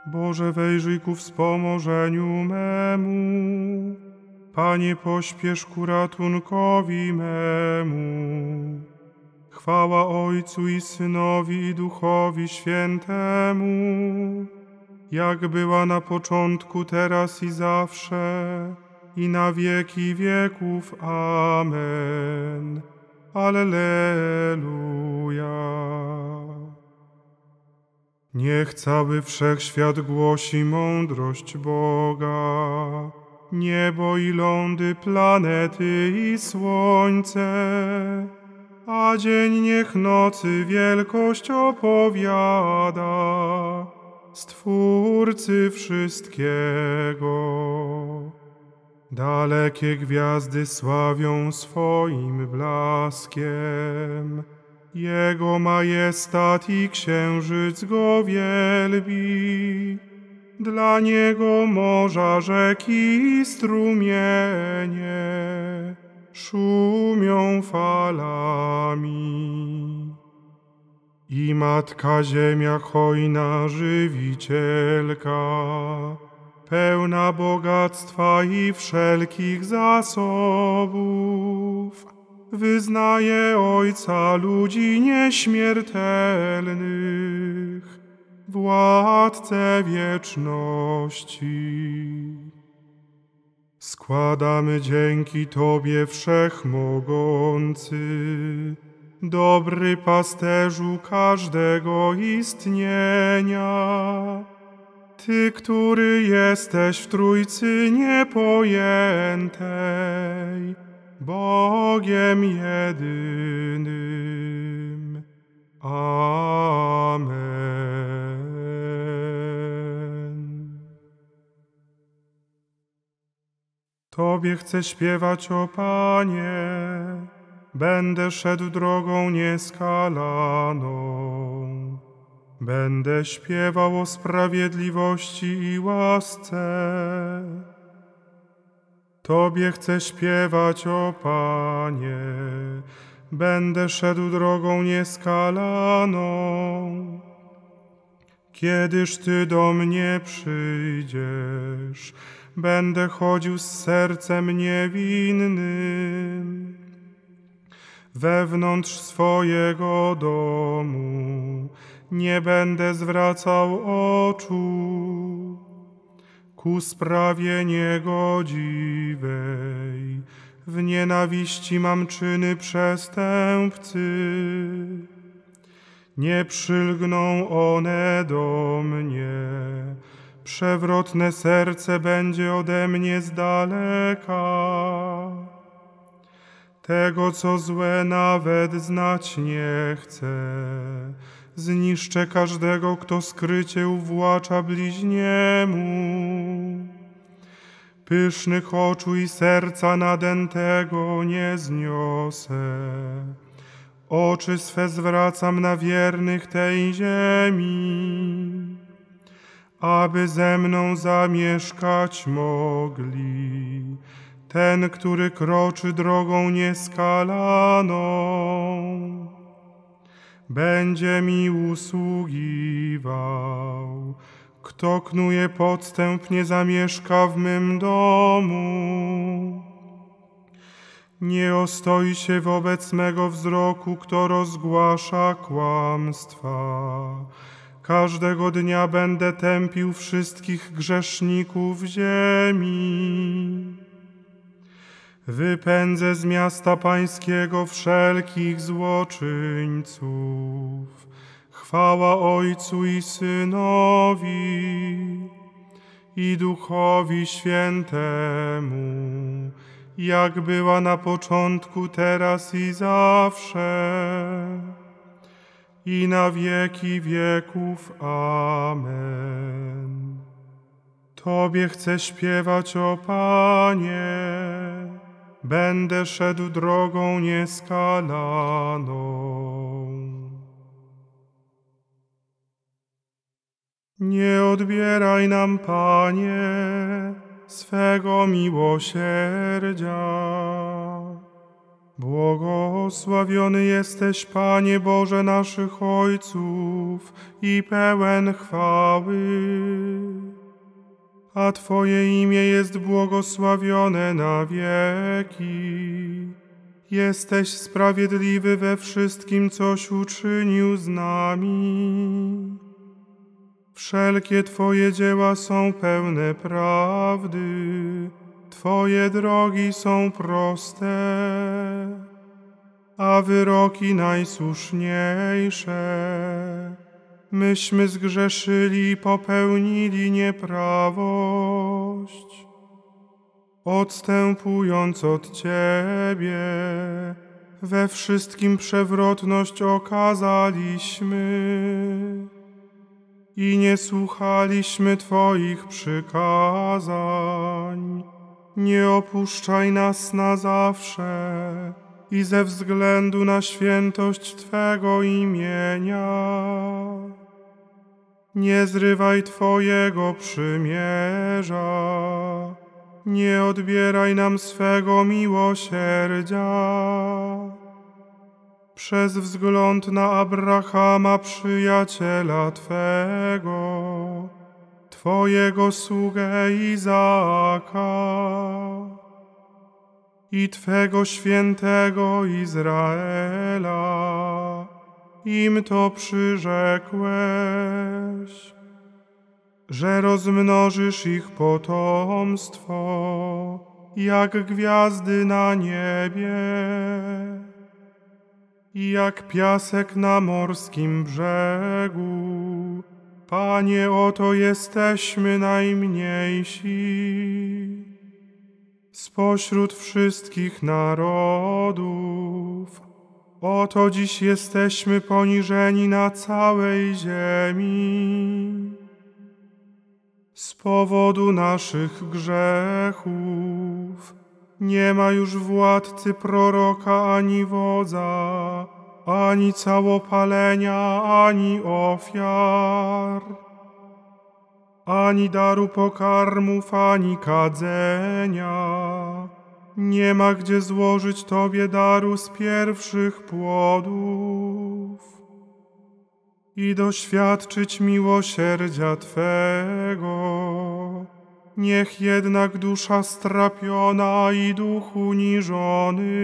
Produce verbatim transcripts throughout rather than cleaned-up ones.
Boże, wejrzyj ku wspomożeniu memu. Panie, pośpiesz ku ratunkowi memu. Chwała Ojcu i Synowi i Duchowi Świętemu, jak była na początku, teraz i zawsze, i na wieki wieków. Amen. Alleluja. Niech cały wszechświat głosi mądrość Boga, niebo i lądy, planety i słońce, a dzień niech nocy wielkość opowiada, Stwórcy wszystkiego. Dalekie gwiazdy sławią swoim blaskiem, Jego majestat i księżyc go wielbi. Dla Niego morza, rzeki i strumienie szumią falami. I Matka Ziemia hojna żywicielka, pełna bogactwa i wszelkich zasobów, wyznaje Ojca ludzi nieśmiertelnych, Władcę wieczności. Składamy dzięki Tobie, Wszechmogący, dobry pasterzu każdego istnienia, Ty, który jesteś w Trójcy niepojętej, Bogiem jedynym. Amen. Tobie chcę śpiewać, o Panie, będę szedł drogą nieskalaną. Będę śpiewał o sprawiedliwości i łasce. Tobie chcę śpiewać, o Panie, będę szedł drogą nieskalaną. Kiedyż Ty do mnie przyjdziesz, będę chodził z sercem niewinnym. Wewnątrz swojego domu nie będę zwracał oczu ku sprawie niegodziwej. W nienawiści mam czyny przestępcy. Nie przylgną one do mnie. Przewrotne serce będzie ode mnie z daleka. Tego, co złe, nawet znać nie chcę. Zniszczę każdego, kto skrycie uwłacza bliźniemu. Pysznych oczu i serca nadętego nie zniosę. Oczy swe zwracam na wiernych tej ziemi, aby ze mną zamieszkać mogli. Ten, który kroczy drogą nieskalaną, będzie mi usługiwał. Kto knuje podstęp, nie zamieszka w mym domu. Nie ostoi się wobec mego wzroku, kto rozgłasza kłamstwa. Każdego dnia będę tępił wszystkich grzeszników ziemi. Wypędzę z miasta pańskiego wszelkich złoczyńców. Chwała Ojcu i Synowi i Duchowi Świętemu, jak była na początku, teraz i zawsze, i na wieki wieków. Amen. Tobie chcę śpiewać, o Panie, będę szedł drogą nieskalaną. Nie odbieraj nam, Panie, swego miłosierdzia, Błogosławiony jesteś, Panie Boże naszych ojców, i pełen chwały, a Twoje imię jest błogosławione na wieki. Jesteś sprawiedliwy we wszystkim, coś uczynił z nami. Wszelkie Twoje dzieła są pełne prawdy, Twoje drogi są proste, a wyroki najsłuszniejsze. Myśmy zgrzeszyli i popełnili nieprawość. Odstępując od Ciebie, we wszystkim przewrotność okazaliśmy i nie słuchaliśmy Twoich przykazań. Nie opuszczaj nas na zawsze i ze względu na świętość Twego imienia nie zrywaj Twojego przymierza. Nie odbieraj nam swego miłosierdzia. Przez wzgląd na Abrahama, przyjaciela Twego, Twojego sługę Izaaka i Twego świętego Izraela, im to przyrzekłeś, że rozmnożysz ich potomstwo, jak gwiazdy na niebie i jak piasek na morskim brzegu. Panie, oto jesteśmy najmniejsi spośród wszystkich narodów. Oto dziś jesteśmy poniżeni na całej ziemi z powodu naszych grzechów. Nie ma już władcy, proroka, ani wodza, ani całopalenia, ani ofiar, ani daru pokarmów, ani kadzenia. Nie ma gdzie złożyć Tobie daru z pierwszych płodów i doświadczyć miłosierdzia Twego. Niech jednak dusza strapiona i duch uniżony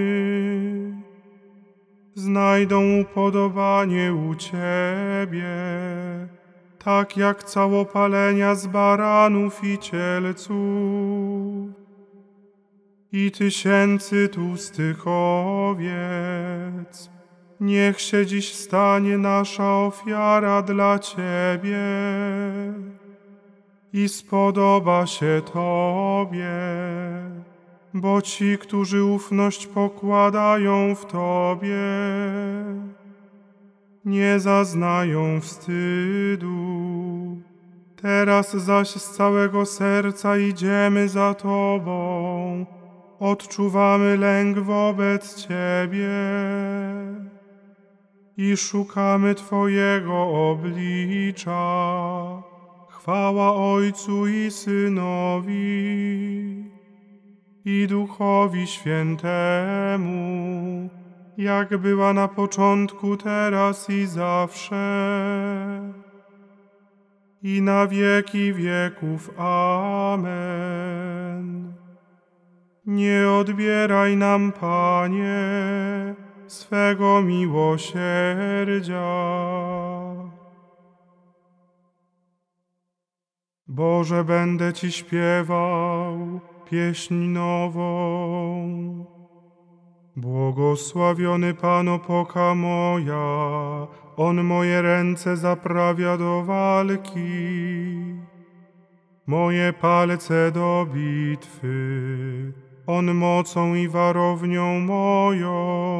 znajdą upodobanie u Ciebie, tak jak całopalenia z baranów i cielców i tysięcy tłustych owiec. Niech się dziś stanie nasza ofiara dla Ciebie i spodoba się Tobie, bo ci, którzy ufność pokładają w Tobie, nie zaznają wstydu. Teraz zaś z całego serca idziemy za Tobą, odczuwamy lęk wobec Ciebie i szukamy Twojego oblicza. Chwała Ojcu i Synowi i Duchowi Świętemu, jak była na początku, teraz i zawsze, i na wieki wieków. Amen. Nie odbieraj nam, Panie, swego miłosierdzia. Boże, będę Ci śpiewał pieśń nową. Błogosławiony Pan, opoka moja, On moje ręce zaprawia do walki, moje palce do bitwy, On mocą i warownią moją,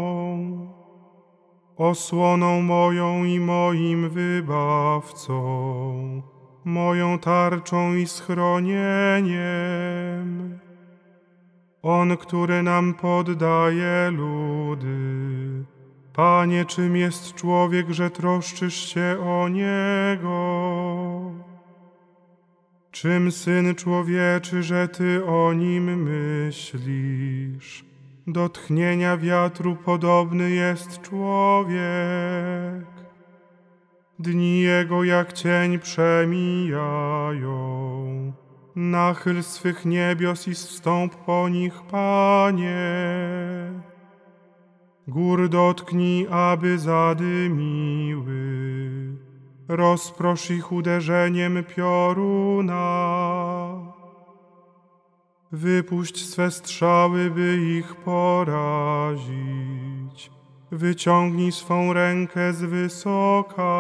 osłoną moją i moim wybawcą, moją tarczą i schronieniem. On, który nam poddaje ludy. Panie, czym jest człowiek, że troszczysz się o niego? Czym syn człowieczy, że Ty o nim myślisz? Do tchnienia wiatru podobny jest człowiek. Dni jego jak cień przemijają. Nachyl swych niebios i zstąp po nich, Panie. Gór dotknij, aby zadymiły. Rozprosz ich uderzeniem pioruna. Wypuść swe strzały, by ich porazić. Wyciągnij swą rękę z wysoka.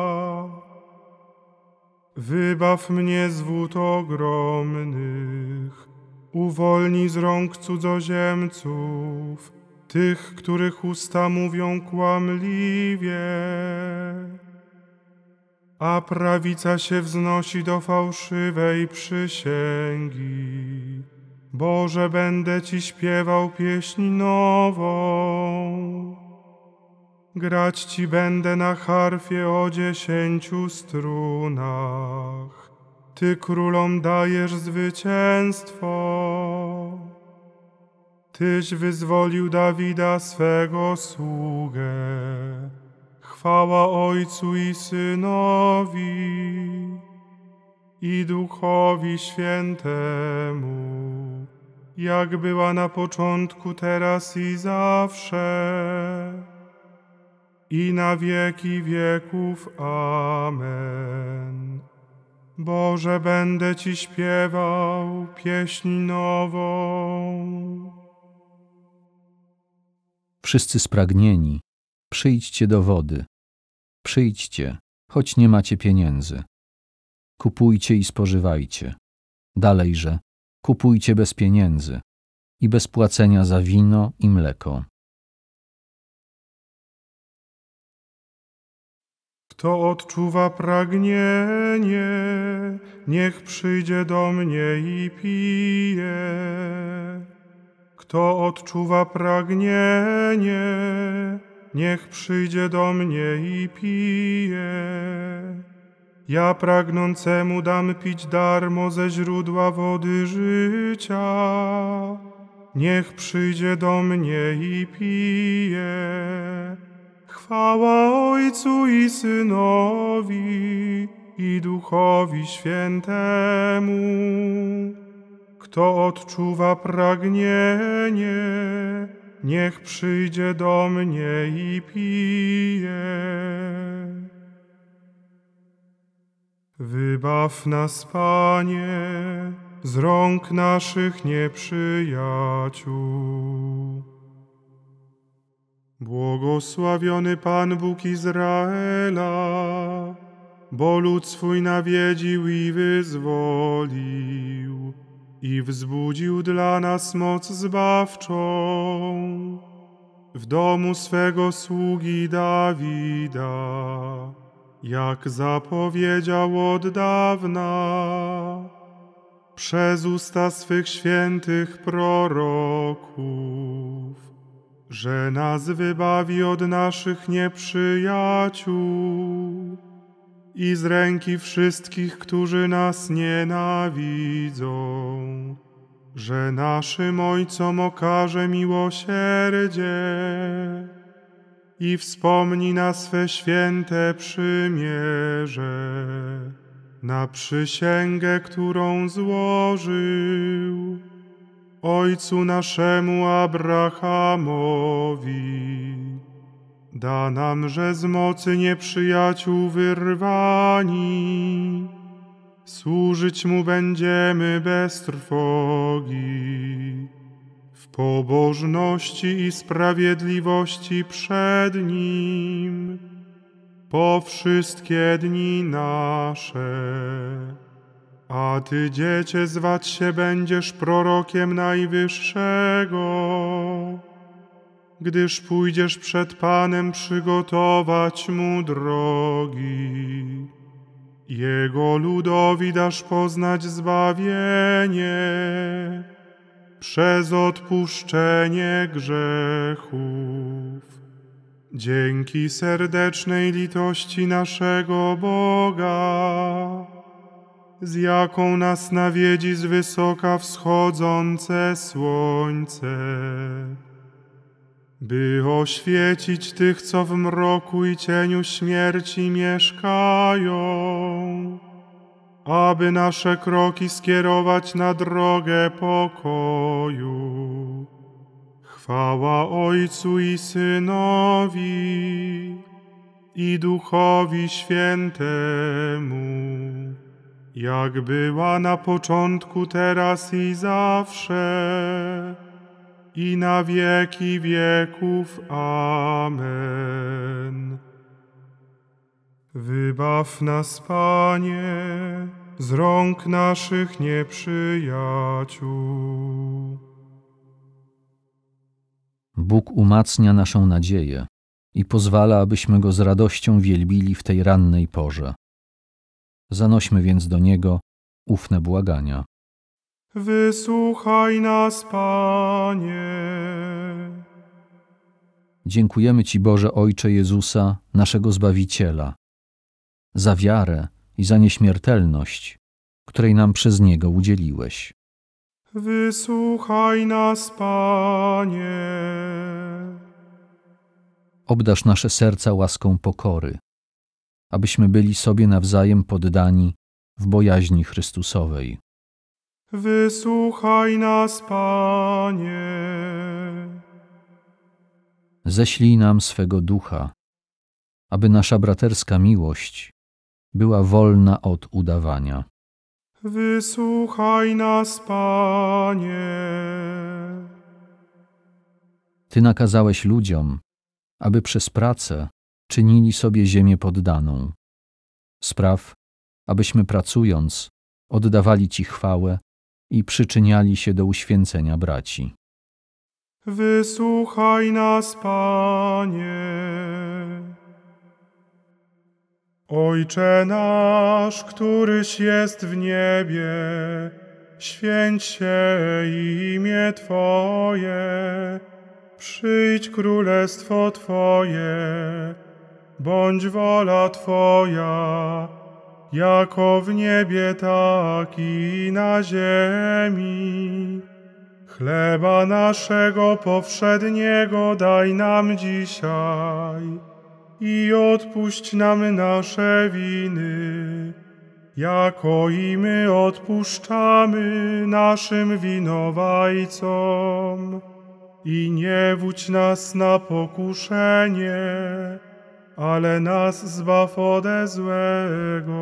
Wybaw mnie z wód ogromnych. Uwolnij z rąk cudzoziemców, tych, których usta mówią kłamliwie. A prawica się wznosi do fałszywej przysięgi. Boże, będę Ci śpiewał pieśń nową. Grać Ci będę na harfie o dziesięciu strunach. Ty królom dajesz zwycięstwo. Tyś wyzwolił Dawida swego sługę. Chwała Ojcu i Synowi i Duchowi Świętemu, jak była na początku, teraz i zawsze, i na wieki wieków. Amen. Boże, będę Ci śpiewał pieśń nową. Wszyscy spragnieni, przyjdźcie do wody. Przyjdźcie, choć nie macie pieniędzy. Kupujcie i spożywajcie. Dalejże, kupujcie bez pieniędzy i bez płacenia za wino i mleko. Kto odczuwa pragnienie, niech przyjdzie do mnie i pije. Kto odczuwa pragnienie, niech przyjdzie do mnie i pije. Ja pragnącemu dam pić darmo ze źródła wody życia. Niech przyjdzie do mnie i pije. Chwała Ojcu i Synowi i Duchowi Świętemu. Kto odczuwa pragnienie, niech przyjdzie do mnie i pije. Wybaw nas, Panie, z rąk naszych nieprzyjaciół. Błogosławiony Pan Bóg Izraela, bo lud swój nawiedził i wyzwolił i wzbudził dla nas moc zbawczą w domu swego sługi Dawida, jak zapowiedział od dawna przez usta swych świętych proroków, że nas wybawi od naszych nieprzyjaciół i z ręki wszystkich, którzy nas nienawidzą, że naszym Ojcom okaże miłosierdzie i wspomni na swe święte przymierze, na przysięgę, którą złożył Ojcu naszemu Abrahamowi. Da nam, że z mocy nieprzyjaciół wyrwani, służyć Mu będziemy bez trwogi, w pobożności i sprawiedliwości przed Nim, po wszystkie dni nasze. A Ty, Dziecię, zwać się będziesz prorokiem Najwyższego, gdyż pójdziesz przed Panem przygotować Mu drogi. Jego ludowi dasz poznać zbawienie przez odpuszczenie grzechów. Dzięki serdecznej litości naszego Boga, z jaką nas nawiedzi z wysoka wschodzące słońce, by oświecić tych, co w mroku i cieniu śmierci mieszkają, aby nasze kroki skierować na drogę pokoju. Chwała Ojcu i Synowi, i Duchowi Świętemu, jak była na początku, teraz i zawsze, i na wieki wieków. Amen. Wybaw nas, Panie, z rąk naszych nieprzyjaciół. Bóg umacnia naszą nadzieję i pozwala, abyśmy Go z radością wielbili w tej rannej porze. Zanośmy więc do Niego ufne błagania. Wysłuchaj nas, Panie. Dziękujemy Ci, Boże Ojcze Jezusa, naszego Zbawiciela, za wiarę i za nieśmiertelność, której nam przez Niego udzieliłeś. Wysłuchaj nas, Panie. Obdarz nasze serca łaską pokory, abyśmy byli sobie nawzajem poddani w bojaźni Chrystusowej. Wysłuchaj nas, Panie. Ześlij nam swego Ducha, aby nasza braterska miłość była wolna od udawania. Wysłuchaj nas, Panie. Ty nakazałeś ludziom, aby przez pracę czynili sobie ziemię poddaną. Spraw, abyśmy pracując oddawali Ci chwałę i przyczyniali się do uświęcenia braci. Wysłuchaj nas, Panie. Ojcze nasz, któryś jest w niebie, święć się imię Twoje, przyjdź królestwo Twoje, bądź wola Twoja, jako w niebie, tak i na ziemi. Chleba naszego powszedniego daj nam dzisiaj i odpuść nam nasze winy, jako i my odpuszczamy naszym winowajcom. I nie wódź nas na pokuszenie, ale nas zbaw ode złego.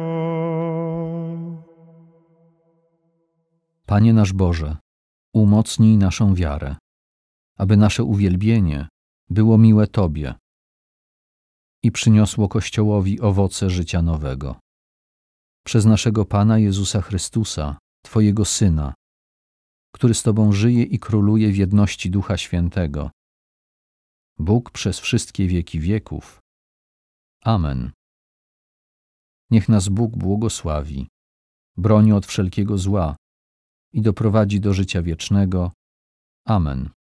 Panie nasz Boże, umocnij naszą wiarę, aby nasze uwielbienie było miłe Tobie i przyniosło Kościołowi owoce życia nowego. Przez naszego Pana Jezusa Chrystusa, Twojego Syna, który z Tobą żyje i króluje w jedności Ducha Świętego, Bóg przez wszystkie wieki wieków. Amen. Niech nas Bóg błogosławi, broni od wszelkiego zła i doprowadzi do życia wiecznego. Amen.